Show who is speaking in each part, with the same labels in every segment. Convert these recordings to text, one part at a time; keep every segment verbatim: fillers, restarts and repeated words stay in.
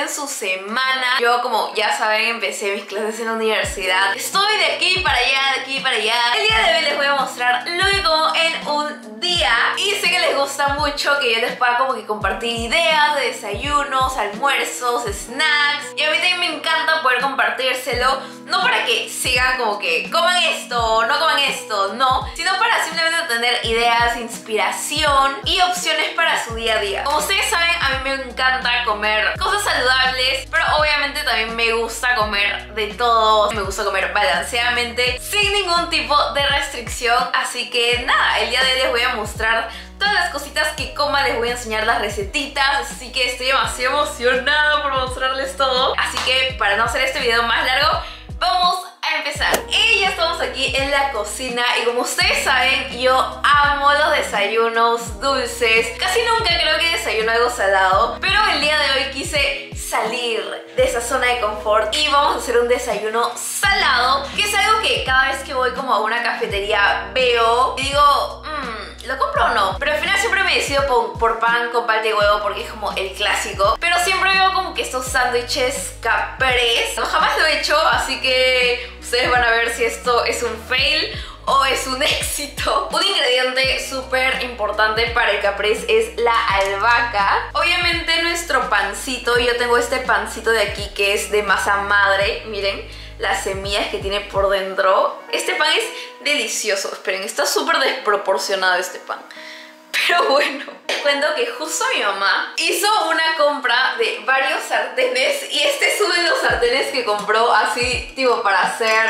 Speaker 1: en su semana. Yo, como ya saben, empecé mis clases en la universidad. Estoy de aquí para allá, de aquí para allá. El día de hoy les voy a mostrar lo que como en un día. Y sé que les gusta mucho que yo les pueda como que compartir ideas de desayunos, almuerzos, snacks. Y a mí también me encanta poder compartírselo. No para que sigan como que coman esto, no coman esto, no. Sino para simplemente tener ideas, inspiración y opciones para su día a día. Como ustedes saben, a mí me encanta comer cosas saludables, pero obviamente también me gusta comer de todo. Me gusta comer balanceadamente, sin ningún tipo de restricción. Así que nada, el día de hoy les voy a mostrar todas las cositas que coma, les voy a enseñar las recetitas. Así que estoy demasiado emocionada por mostrarles todo. Así que para no hacer este video más largo, vamos a empezar. Y ya estamos aquí en la cocina. Y como ustedes saben, yo amo los desayunos dulces. Casi nunca creo que desayuno algo salado, pero el día de hoy quise salir de esa zona de confort y vamos a hacer un desayuno salado, que es algo que cada vez que voy como a una cafetería veo y digo, mmm, ¿lo compro o no? Pero al final siempre me decido por, por pan con palta y huevo porque es como el clásico. Pero siempre veo como que estos sándwiches Caprese. No, jamás lo he hecho, así que ustedes van a ver si esto es un fail o es un éxito. Un ingrediente súper importante para el Caprese es la albahaca. Obviamente nuestro pancito, yo tengo este pancito de aquí que es de masa madre. Miren las semillas que tiene por dentro. Este pan es delicioso. Esperen, está súper desproporcionado este pan. Pero bueno, les cuento que justo mi mamá hizo una compra de varios sartenes y este es uno de los sartenes que compró así, tipo para hacer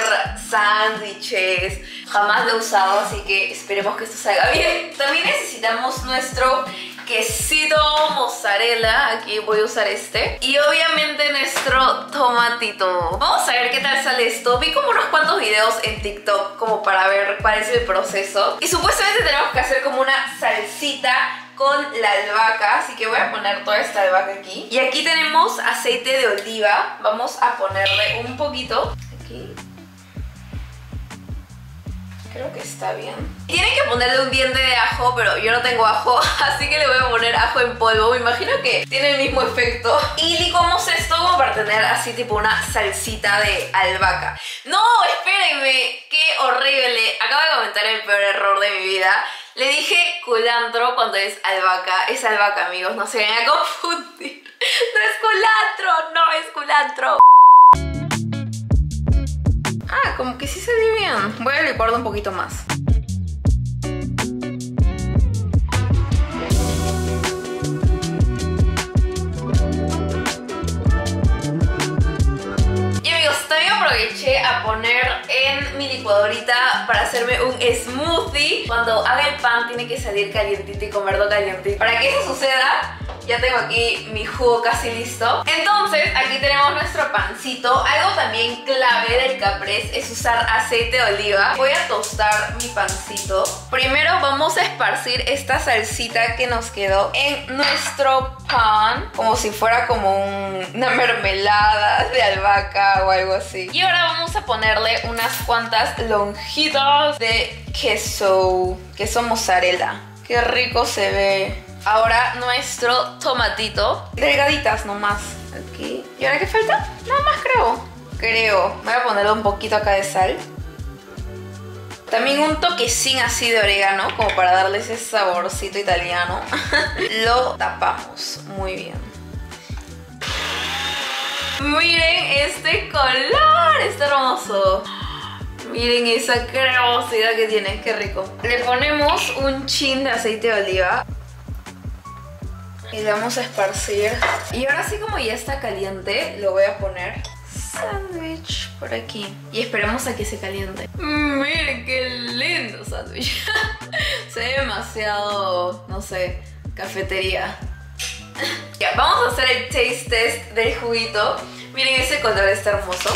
Speaker 1: sándwiches. Jamás lo he usado, así que esperemos que esto salga bien. También necesitamos nuestro quesito mozzarella. Aquí voy a usar este. Y obviamente nuestro tomatito. Vamos a ver qué tal sale esto. Vi como unos cuantos videos en TikTok como para ver cuál es el proceso. Y supuestamente tenemos que hacer como una salsita con la albahaca, así que voy a poner toda esta albahaca aquí. Y aquí tenemos aceite de oliva. Vamos a ponerle un poquito aquí. Creo que está bien. Tienen que ponerle un diente de ajo, pero yo no tengo ajo, así que le voy a poner ajo en polvo. Me imagino que tiene el mismo efecto. Y licuamos esto como para tener así tipo una salsita de albahaca. ¡No! ¡Espérenme! ¡Qué horrible! Acabo de cometer el peor error de mi vida. Le dije culantro cuando es albahaca. Es albahaca, amigos, no se vayan a confundir. No es culantro, no es culantro. Ah, como que sí se ve bien. Voy a licuarlo un poquito más. Y amigos, también aproveché a poner en mi licuadorita para hacerme un smoothie. Cuando haga el pan tiene que salir calientito y comerlo calientito. Para que eso suceda, ya tengo aquí mi jugo casi listo. Entonces, aquí tenemos nuestro pancito. Algo también clave del Caprese es usar aceite de oliva. Voy a tostar mi pancito. Primero vamos a esparcir esta salsita que nos quedó en nuestro pan, como si fuera como un, una mermelada de albahaca o algo así. Y ahora vamos a ponerle unas cuantas lonjitas de queso, queso mozzarella. Qué rico se ve. Ahora nuestro tomatito, delgaditas nomás, aquí. ¿Y ahora qué falta? Nada más creo. Creo. Voy a ponerle un poquito acá de sal. También un toquecín así de orégano, como para darle ese saborcito italiano. Lo tapamos muy bien. Miren este color, está hermoso. Miren esa cremosidad que tiene, qué rico. Le ponemos un chin de aceite de oliva. Y le vamos a esparcir. Y ahora sí, como ya está caliente, lo voy a poner sándwich por aquí. Y esperemos a que se caliente. Mm, miren qué lindo sándwich. Se ve demasiado, no sé, cafetería. Ya, vamos a hacer el taste test del juguito. Miren ese color, está hermoso.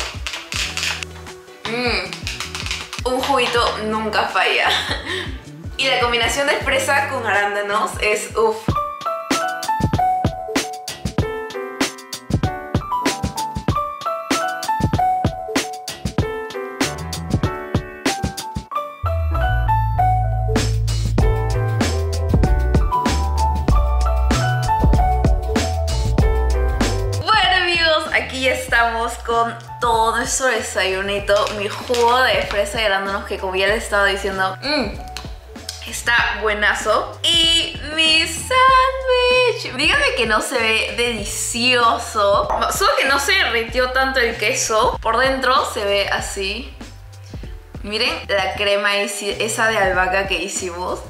Speaker 1: Mm, un juguito nunca falla. Y la combinación de fresa con arándanos es uff. con todo nuestro desayunito, mi jugo de fresa y arándanos, que como ya les estaba diciendo, mmm, está buenazo. Y mi sándwich. Díganme que no se ve delicioso. Solo que no se derritió tanto el queso. Por dentro se ve así. Miren la crema esa de albahaca que hicimos.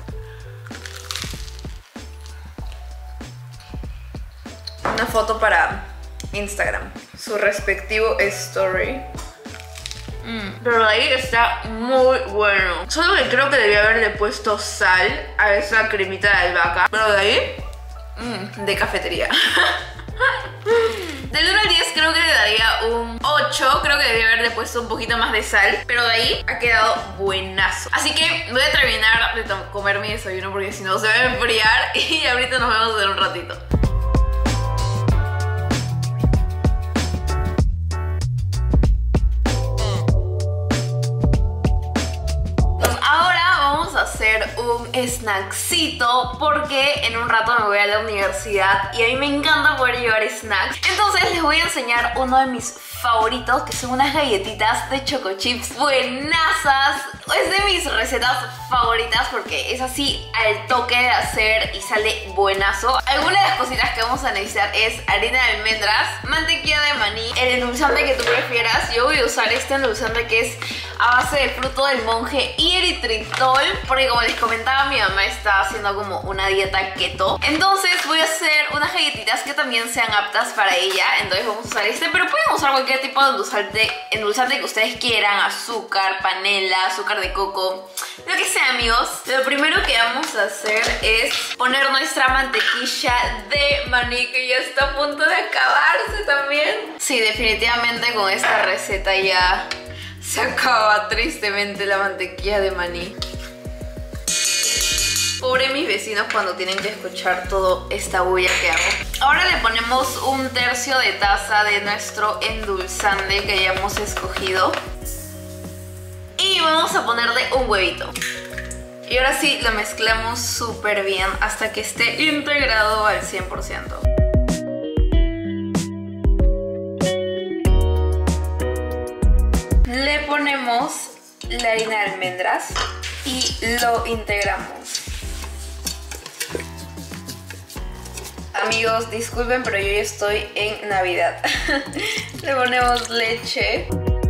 Speaker 1: Una foto para Instagram, su respectivo story. Mm, pero ahí está muy bueno. Solo que creo que debía haberle puesto sal a esa cremita de albahaca. Pero de ahí, mmm, de cafetería. Del uno al diez creo que le daría un ocho. Creo que debía haberle puesto un poquito más de sal. Pero de ahí ha quedado buenazo. Así que voy a terminar de comer mi desayuno, porque si no se va a enfriar. Y ahorita nos vemos en un ratito. Hacer un snackcito, porque en un rato me voy a la universidad y a mí me encanta poder llevar snacks. Entonces les voy a enseñar uno de mis favoritos, que son unas galletitas de choco chips buenazas. Es de mis recetas favoritas porque es así al toque de hacer y sale buenazo. Algunas de las cositas que vamos a necesitar es harina de almendras, mantequilla de maní, el endulzante que tú prefieras. Yo voy a usar este endulzante que es a base de fruto del monje y eritritol, porque como les comentaba, mi mamá está haciendo como una dieta keto. Entonces voy a hacer unas galletitas que también sean aptas para ella. Entonces vamos a usar este, pero pueden usar cualquier tipo de endulzante, endulzante que ustedes quieran. Azúcar, panela, azúcar de coco, lo que sea, amigos. Lo primero que vamos a hacer es poner nuestra mantequilla de maní, que ya está a punto de acabarse también. Sí, definitivamente con esta receta ya se acaba tristemente la mantequilla de maní. Pobre mis vecinos cuando tienen que escuchar toda esta bulla que hago. Ahora le ponemos un tercio de taza de nuestro endulzante que ya hemos escogido. Y vamos a ponerle un huevito. Y ahora sí lo mezclamos súper bien hasta que esté integrado al cien por ciento. Le ponemos la harina de almendras y lo integramos. Amigos, disculpen, pero yo ya estoy en Navidad. Le ponemos leche.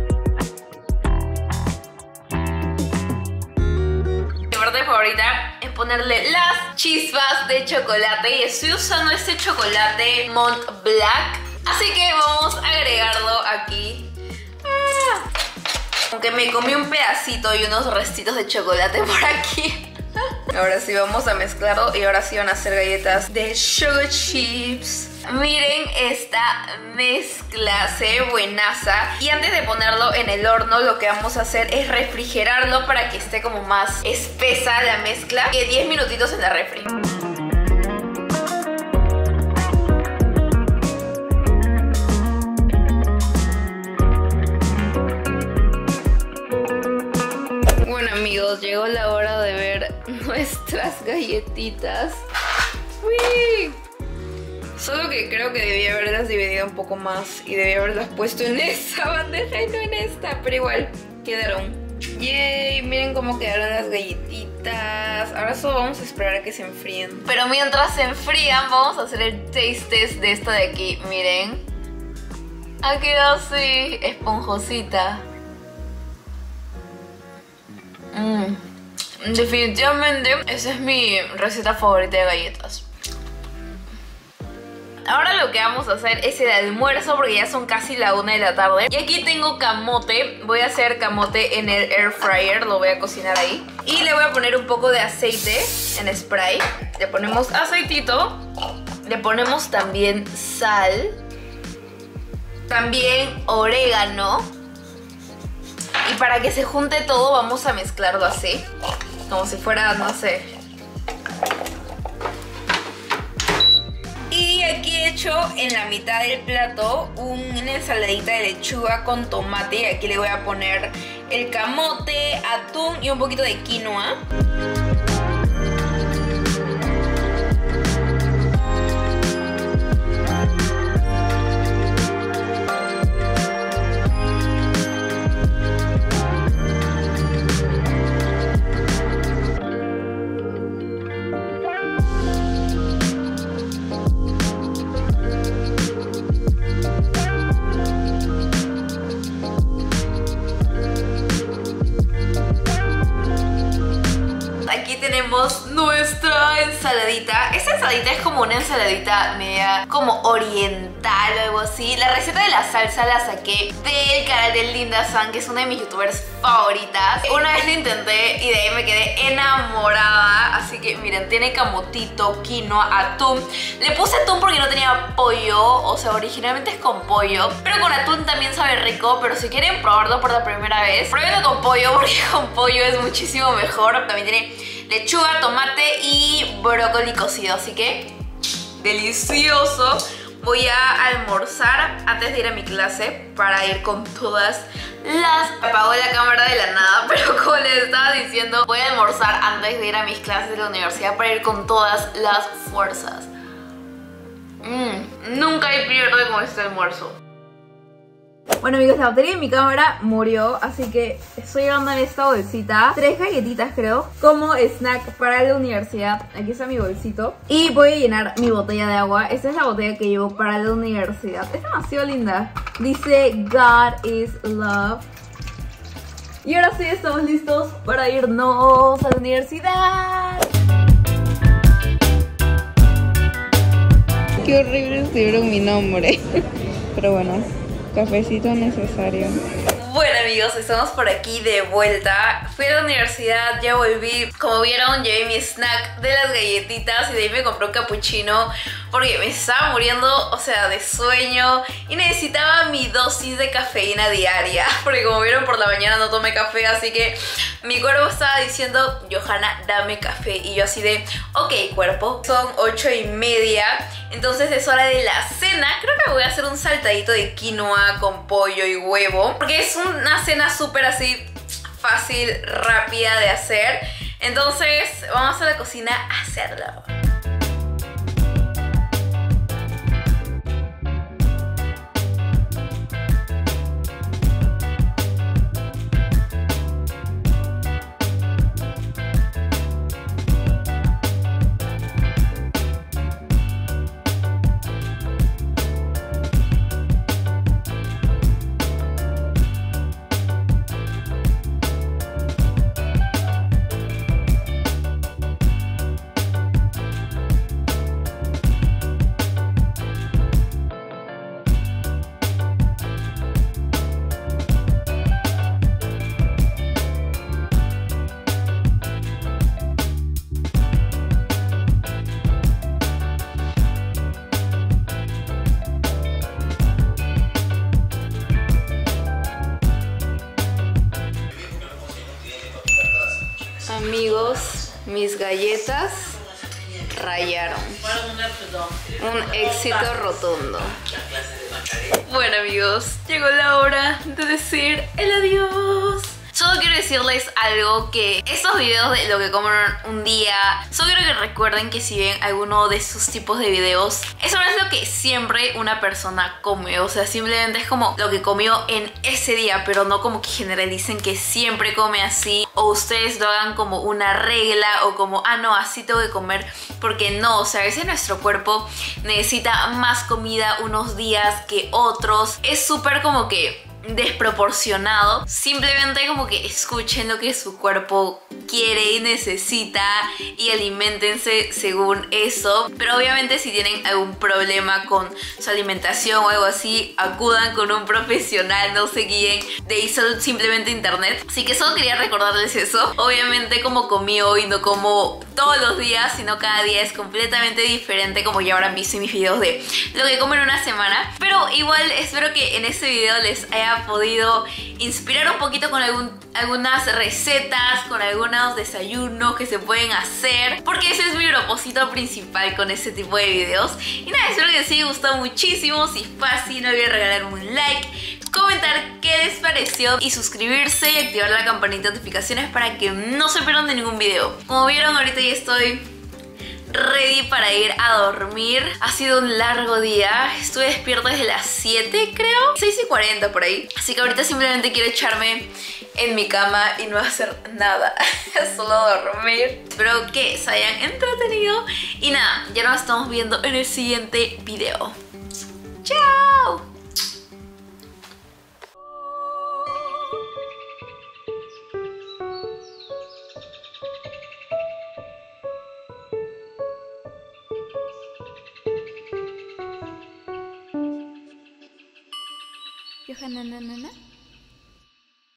Speaker 1: Mi parte favorita es ponerle las chispas de chocolate, y estoy usando este chocolate Mont Blanc. Así que vamos a agregarlo aquí. Ah. Aunque me comí un pedacito y unos restitos de chocolate por aquí. Ahora sí vamos a mezclarlo y ahora sí van a hacer galletas de sugar chips. Miren esta mezcla, se ve buenaza. Y antes de ponerlo en el horno, lo que vamos a hacer es refrigerarlo para que esté como más espesa la mezcla. Y diez minutitos en la refri. Amigos, llegó la hora de ver nuestras galletitas. ¡Uy! Solo que creo que debía haberlas dividido un poco más y debía haberlas puesto en esa bandeja y no en esta, pero igual quedaron. ¡Yay! Miren cómo quedaron las galletitas. Ahora solo vamos a esperar a que se enfríen. Pero mientras se enfrían, vamos a hacer el taste test de esta de aquí. Miren, ha quedado así, esponjosita. Mm. Definitivamente esa es mi receta favorita de galletas. Ahora lo que vamos a hacer es el almuerzo, porque ya son casi la una de la tarde. Y aquí tengo camote. Voy a hacer camote en el air fryer, lo voy a cocinar ahí. Y le voy a poner un poco de aceite en spray. Le ponemos aceitito. Le ponemos también sal. También orégano. Y para que se junte todo vamos a mezclarlo así, como si fuera, no sé. Y aquí he hecho en la mitad del plato una ensaladita de lechuga con tomate. Y aquí le voy a poner el camote, atún y un poquito de quinoa. aquí tenemos nuestra ensaladita. Esta ensaladita es como una ensaladita media como oriental o algo así. La receta de la salsa la saqué del canal de Linda San, que es una de mis youtubers favoritas. Una vez lo intenté y de ahí me quedé enamorada. Así que miren, tiene camotito, quinoa, atún. Le puse atún porque no tenía pollo, o sea, originalmente es con pollo, pero con atún también sabe rico. Pero si quieren probarlo por la primera vez, pruébenlo con pollo porque con pollo es muchísimo mejor. También tiene lechuga, tomate y brócoli cocido, así que delicioso. Voy a almorzar antes de ir a mi clase para ir con todas las... Apagó la cámara de la nada, pero como les estaba diciendo, voy a almorzar antes de ir a mis clases de la universidad para ir con todas las fuerzas. Mm, nunca hay pierde con este almuerzo. Bueno amigos, la batería de mi cámara murió, así que estoy llevando en esta bolsita tres galletitas creo, como snack para la universidad. Aquí está mi bolsito. Y voy a llenar mi botella de agua. Esta es la botella que llevo para la universidad. Es demasiado linda. Dice God is love. Y ahora sí estamos listos para irnos a la universidad.
Speaker 2: Qué horrible escribieron mi nombre. Pero bueno, cafecito necesario.
Speaker 1: Bueno amigos, estamos por aquí de vuelta. Fui a la universidad, ya volví. Como vieron, llevé mi snack de las galletitas y de ahí me compré un cappuccino porque me estaba muriendo, o sea, de sueño y necesitaba mi dosis de cafeína diaria. Porque como vieron, por la mañana no tomé café, así que mi cuerpo estaba diciendo, Johanna, dame café. Y yo así de, ok cuerpo, son ocho y media, entonces es hora de la cena. Creo que voy a hacer un saltadito de quinoa con pollo y huevo, porque es una cena súper así fácil, rápida de hacer. Entonces vamos a la cocina a hacerlo. Amigos, mis galletas rayaron. Un éxito rotundo. Bueno amigos, llegó la hora de decir el adiós. Solo quiero decirles algo, que estos videos de lo que comen un día, solo quiero que recuerden que si ven alguno de esos tipos de videos, eso no es lo que siempre una persona come. O sea, simplemente es como lo que comió en ese día, pero no como que generalicen que siempre come así, o ustedes lo hagan como una regla, o como, ah no, así tengo que comer, porque no. O sea, a veces nuestro cuerpo necesita más comida unos días que otros. Es súper como que desproporcionado. Simplemente como que escuchen lo que su cuerpo quiere y necesita y aliméntense según eso. Pero obviamente si tienen algún problema con su alimentación o algo así, acudan con un profesional, no se guíen de ahí solo simplemente internet. Así que solo quería recordarles eso. Obviamente como comí hoy no como todos los días, sino cada día es completamente diferente, como ya habrán visto en mis videos de lo que como en una semana. Pero igual espero que en este video les haya podido inspirar un poquito con algún, algunas recetas, con algunos desayunos que se pueden hacer, porque ese es mi propósito principal con este tipo de videos. Y nada, espero que les haya gustado muchísimo. Si fue así, no olviden regalarme un like, comentar qué les pareció y suscribirse y activar la campanita de notificaciones para que no se pierdan de ningún video. Como vieron, ahorita ya estoy ready para ir a dormir. Ha sido un largo día. Estuve despierta desde las siete, creo, seis y cuarenta por ahí. Así que ahorita simplemente quiero echarme en mi cama y no hacer nada, solo dormir. Espero que se hayan entretenido. Y nada, ya nos estamos viendo en el siguiente video. ¡Chao! Johanna, na, na, na.